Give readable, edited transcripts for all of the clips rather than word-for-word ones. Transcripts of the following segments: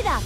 up!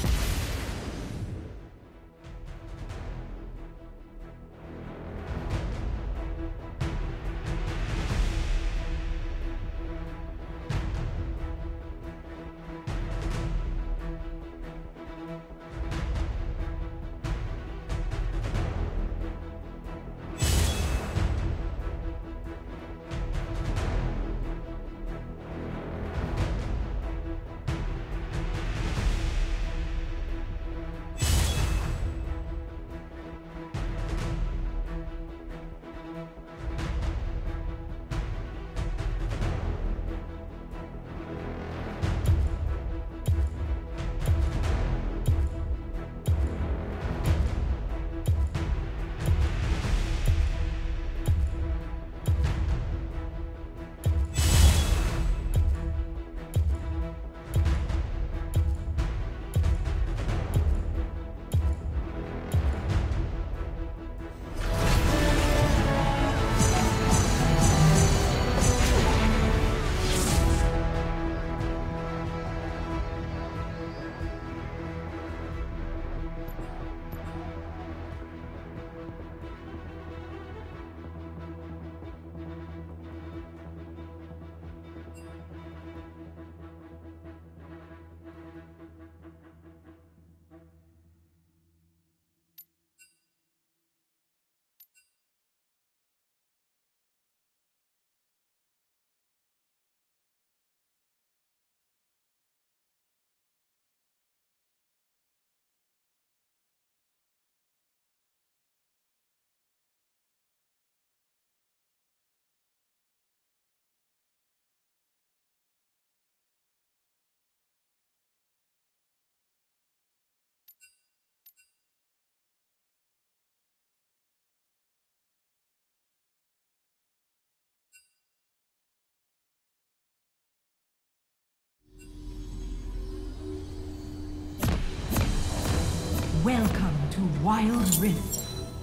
Welcome to Wild Rift.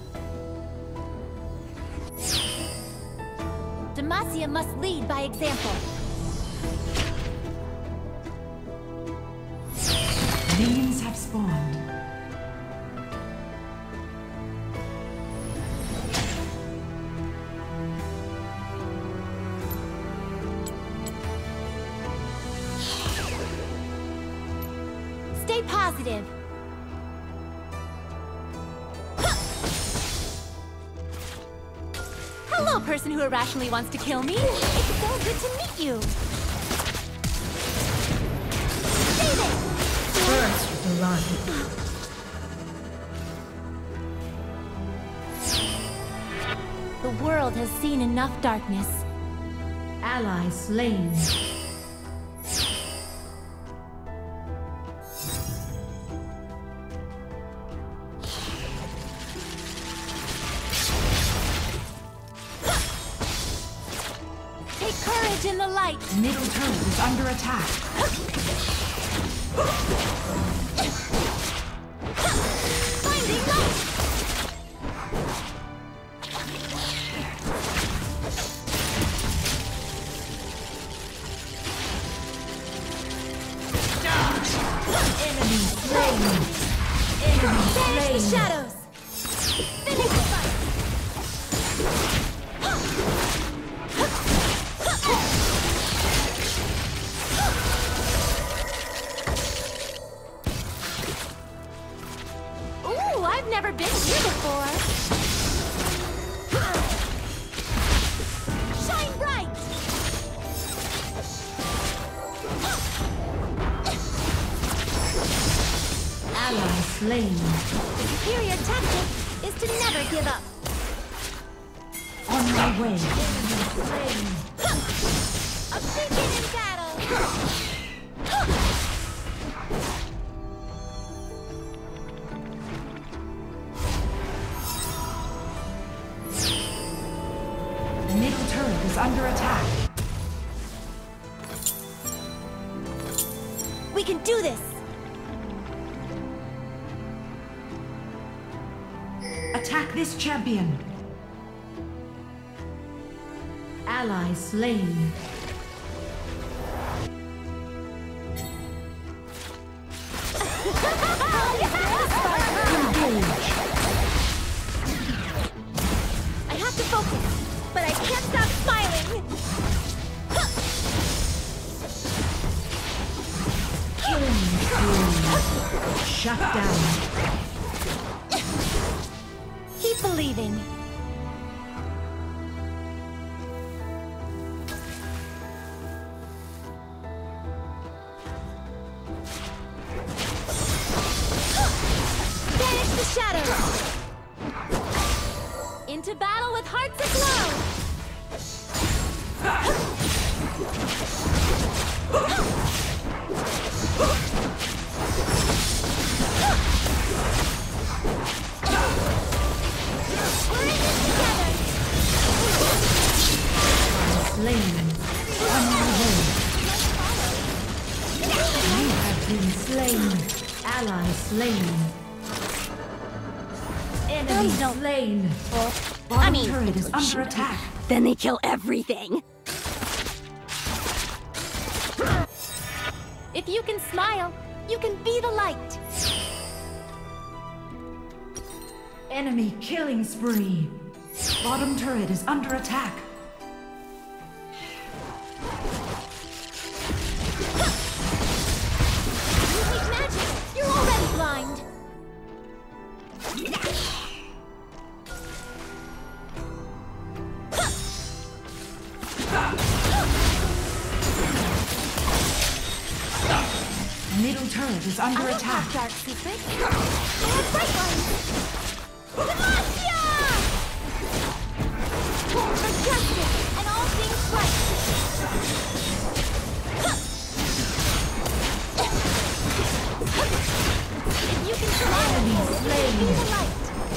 Demacia must lead by example. Minions have spawned. Stay positive. Hello, person who irrationally wants to kill me. It's so good to meet you. Stay there. First blood. The world has seen enough darkness. Ally slain. In the light. Middle turret is under attack. Finding light. Enemy slain. Enemy Banish slain. the shadows. Finish the fight. I've never been here before. Shine bright! Ally slain. The superior tactic is to never give up. On my way. Enemy slain. A beacon in battle! Middle turret is under attack. We can do this! Attack this champion. Ally slain. leaving. Banish the shadows! Into battle with hearts aglow! We're in this together! Slain. On my way. You have been slain. Ally slain. Enemy slain. Bottom turret is under attack. Then they kill everything. If you can smile, you can be the light. Enemy killing spree. Bottom turret is under attack. You hate magic. You're already blind. Middle turret is under attack. Dark secret. I have bright ones. Demacia! For justice and all things right. If you can survive, be the light.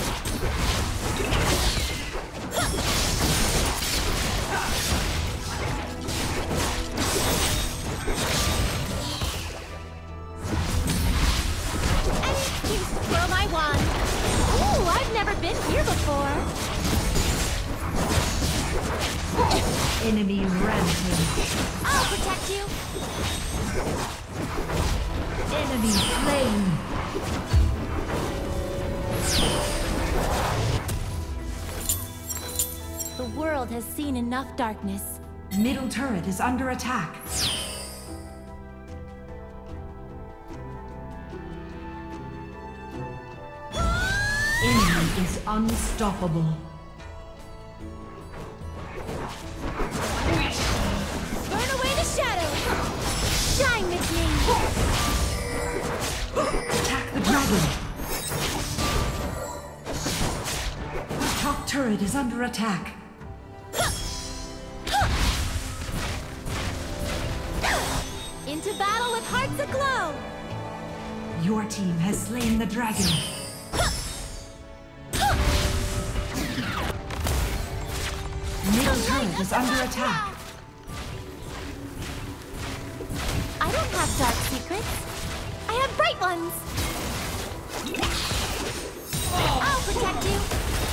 Twirl my wand. Ooh, I've never been here before. Enemy rampage. I'll protect you. Enemy slain. The world has seen enough darkness. Middle turret is under attack. Enemy is unstoppable. Burn away the shadows. Shine with me. Attack the dragon. Top turret is under attack. Into battle with hearts aglow. Your team has slain the dragon. Middle turret is under attack. I don't have dark secrets. I have bright ones. I'll protect you.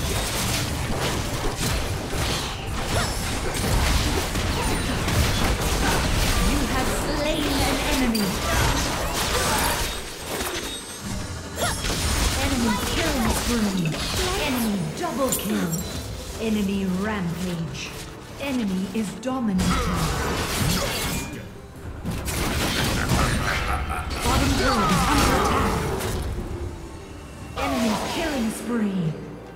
You have slain an enemy. Enemy killing spree. Enemy double kill. Enemy rampage. Enemy is dominating. Bottom turret is under attack. Enemy killing spree.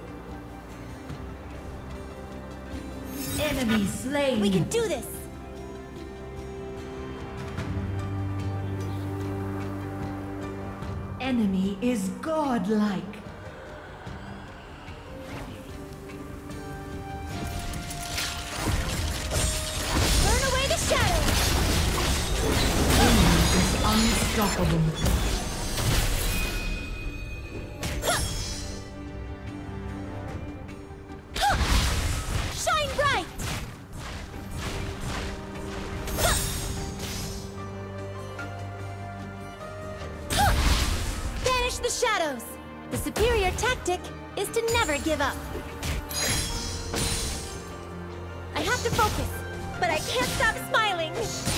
Enemy slain. We can do this. Enemy is godlike. Burn away the shadows. Enemy is unstoppable. Shine bright. Banish the shadows. The superior tactic is to never give up. I have to focus, but I can't stop smiling.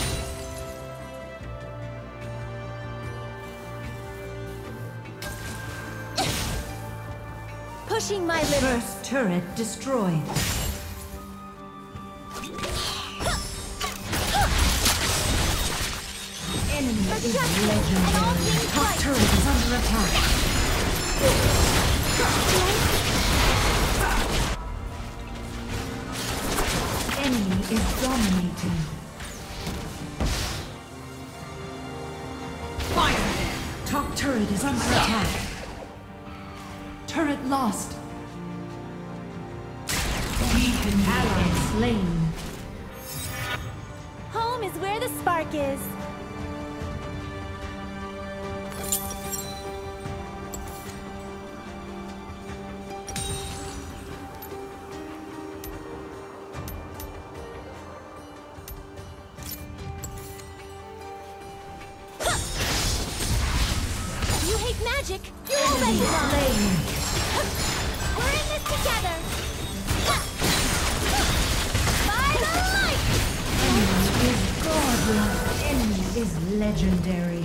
Pushing my limits. First turret destroyed. Enemy is legendary. Top turret is under attack. is dominating. Fire! Top turret is under attack. Turret lost. Beacon ally slain. Home is where the spark is. You hate magic. You already won. We're in this together. By the light! Enemy is godlike. Enemy is legendary.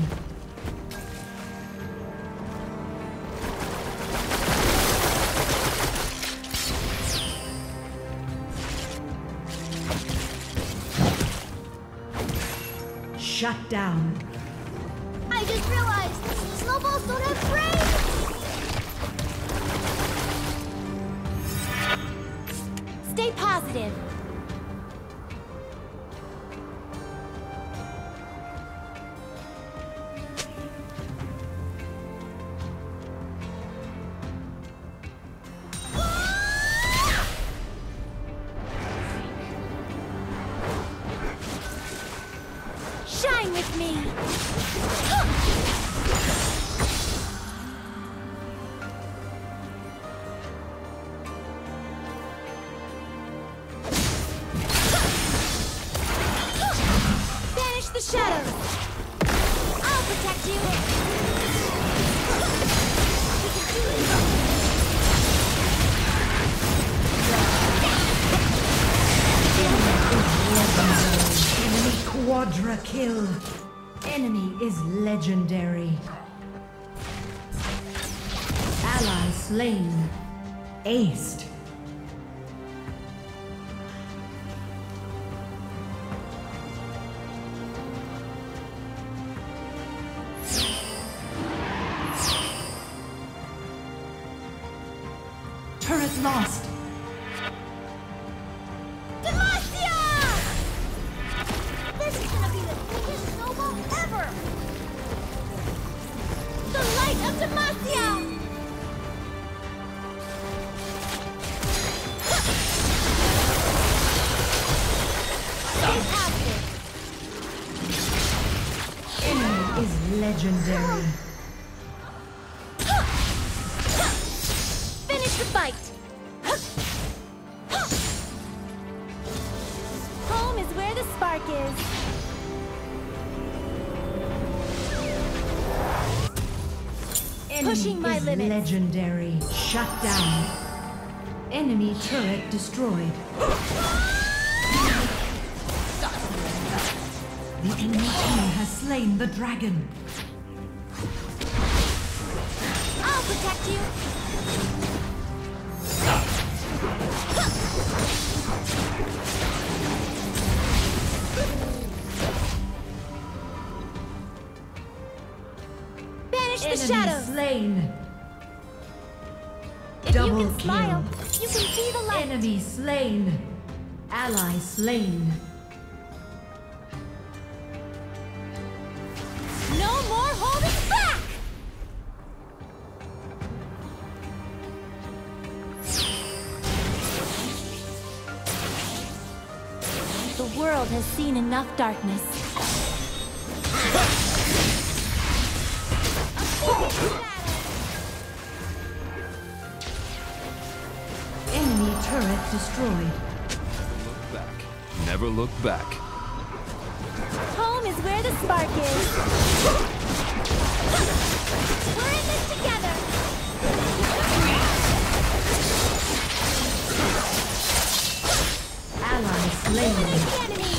Shut down. I just realized snowballs don't have brains. Stay positive. Shine with me. Banish the shadows. I'll protect you. We can do it. Enemy quadra kill. Enemy is legendary. Ally slain. Aced. Turret lost. Demacia! This is gonna be the biggest snowball ever! The light of Demacia! Stay positive. Enemy is legendary. Finish the fight! Home is where the spark is. Enemy Pushing my is limits. legendary. Shut down. Enemy turret destroyed. The enemy team has slain the dragon. I'll protect you. Banish the Enemy shadows. slain. If Double you can smile, kill. you can see the light. Enemy slain. Ally slain. No more holding back! The world has seen enough darkness. Enemy turret destroyed. Look back. Never look back. Home is where the spark is. We're in this together. Ally slain. Eliminate the enemy.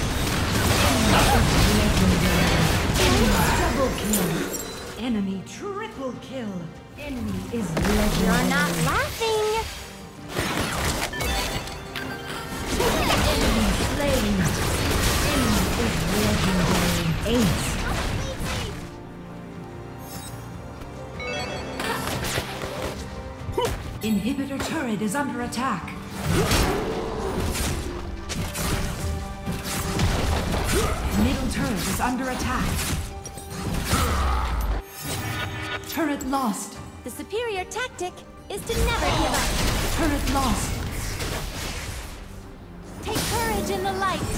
Enemy double kill. Enemy triple kill. Enemy is legendary. You're not laughing. Enemy slain. Enemy is legendary. Ace. Inhibitor turret is under attack. Middle turret is under attack. Turret lost. The superior tactic is to never give up. Turret lost. Take courage in the light.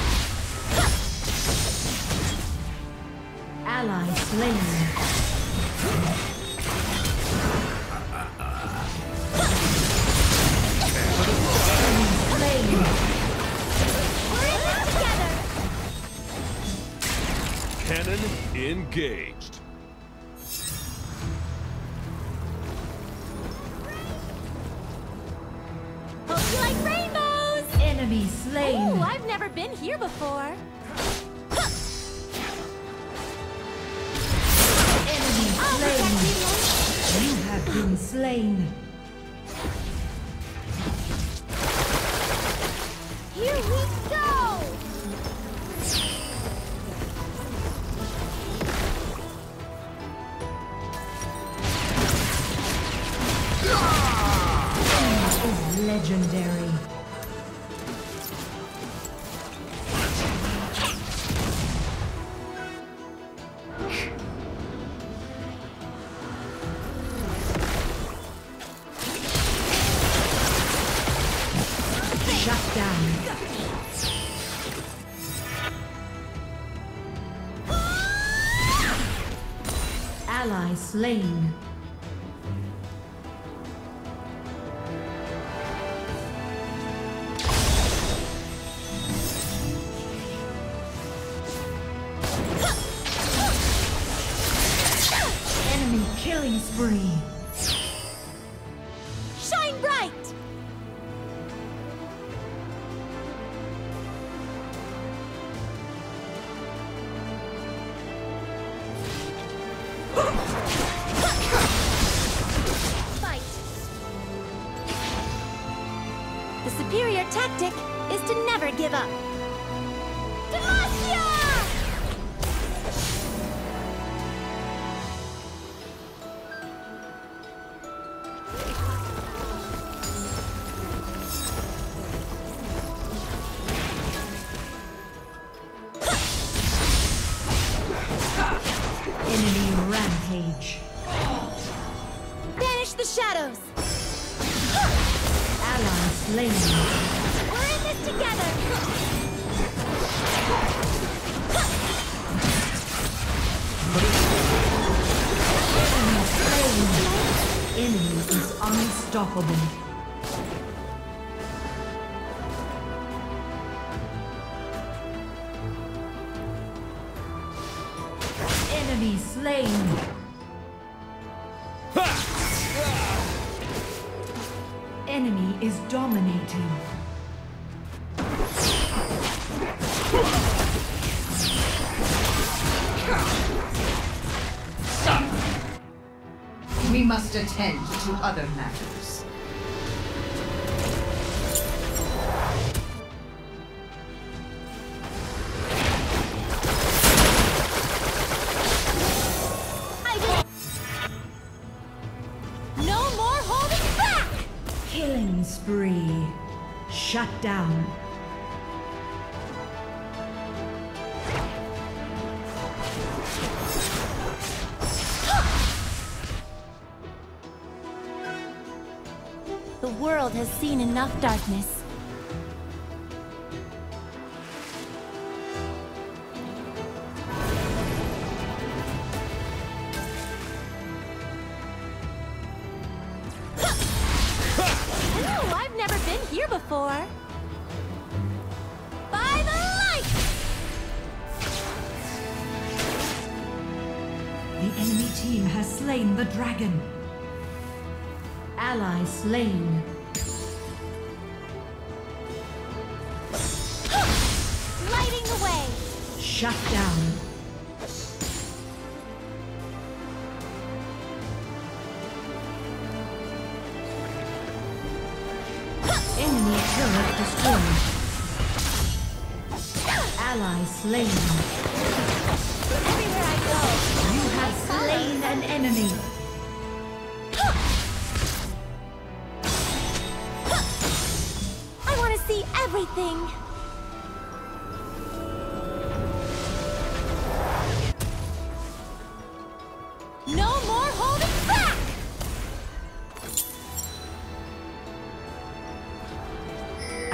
Ally slain. Slain. We're in this together. Cannon engaged. Hope you like rainbows. Enemy slain. Ooh, I've never been here before. Enemy I'll protect slain. you. You have been slain. Here we go. Is legendary. Shut down. Ally slain. Enemy killing spree. Shine bright. Fight. The superior tactic is to never give up. Demacia! Enemy rampage. Banish the shadows. Ally slain. We're in this together. Enemy is unstoppable. Enemy slain. Enemy is dominating. We must attend to other matters. No more holding back! Killing spree. Shut down. The world has seen enough darkness. Ooh, I've never been here before. By the light! The enemy team has slain the dragon. Ally slain. Lighting the way! Shut down. Enemy turret destroyed. Ally slain. Everywhere I go, You have slain an enemy. I want to see everything.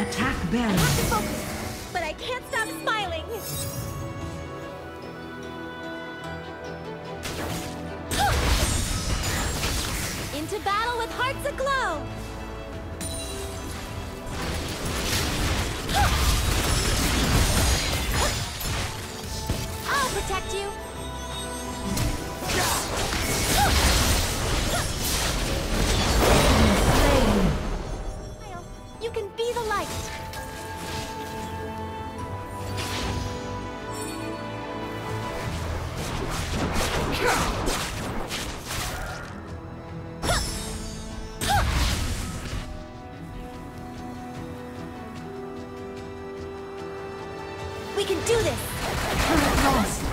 Attack I Baron. have to focus, but I can't stop smiling. Into battle with hearts aglow. I'll protect you. You can be the light. We can do this. Turret lost.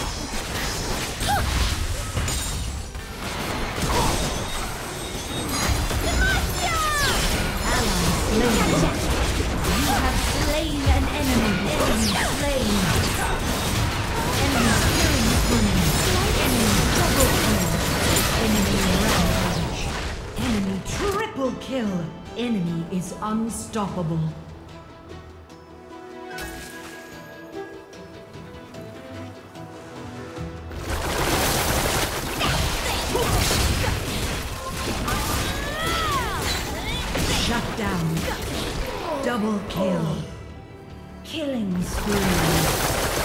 You have slain an enemy. Enemy slain. Enemy killing spree. Enemy double kill. Enemy rampage. Enemy triple kill. Enemy is unstoppable. Shut down. Double kill. Killing spree.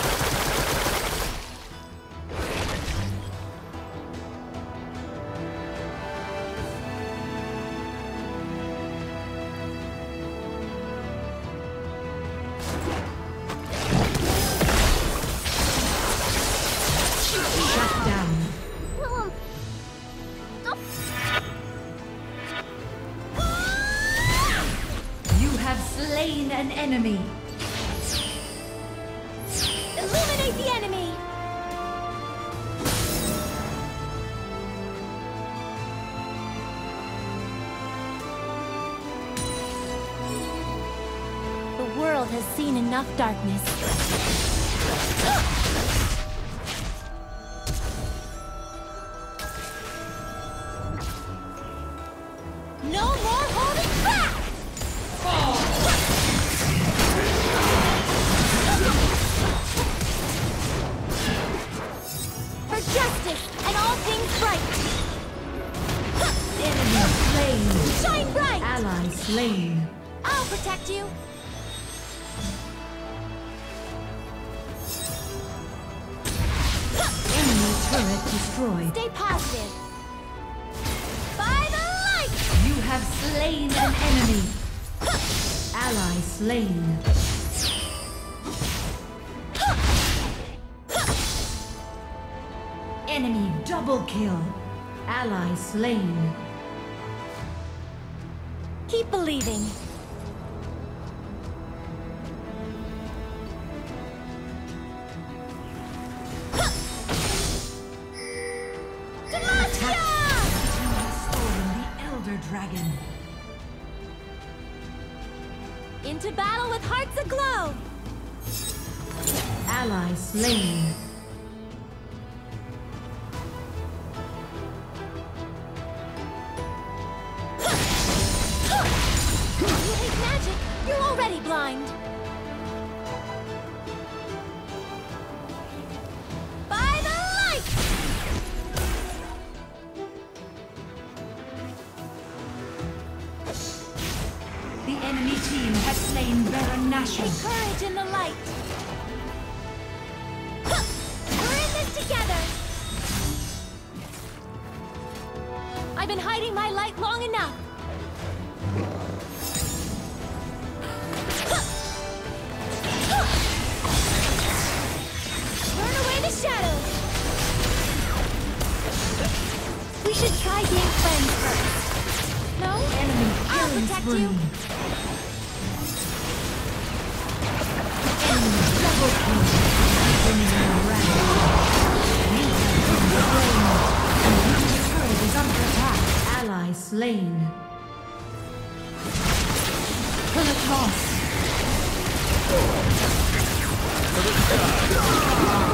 Shut down. You have slain an enemy. Illuminate the enemy. The world has seen enough darkness. No more holding back! For justice and all things right! Enemy slain. Shine bright! Ally slain. I'll protect you! Enemy turret destroyed. Stay positive! By the light! You have slain an enemy. Ally slain. Enemy double kill. Ally slain. Keep believing. Stolen the Elder Dragon. Into battle with hearts aglow! Ally slain. You hate magic! You're already blind! By the light! The enemy team has slain Baron Nashor. Take courage in the light! We're in this together! I've been hiding my light long enough! Burn away the shadows! We should try being friends first. No? Enemy I'll killing protect spree. you. Enemy double kill. Enemy rampage. You have been slain. And your turret is under attack. Ally slain. Turret lost.